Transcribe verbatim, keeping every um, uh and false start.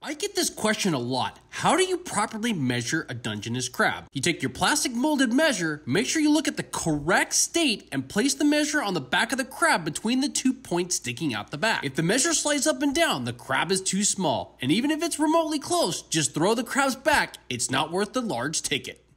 I get this question a lot. How do you properly measure a Dungeness crab? You take your plastic molded measure, make sure you look at the correct state, and place the measure on the back of the crab between the two points sticking out the back. If the measure slides up and down, the crab is too small. And even if it's remotely close, just throw the crab's back. It's not worth the large ticket.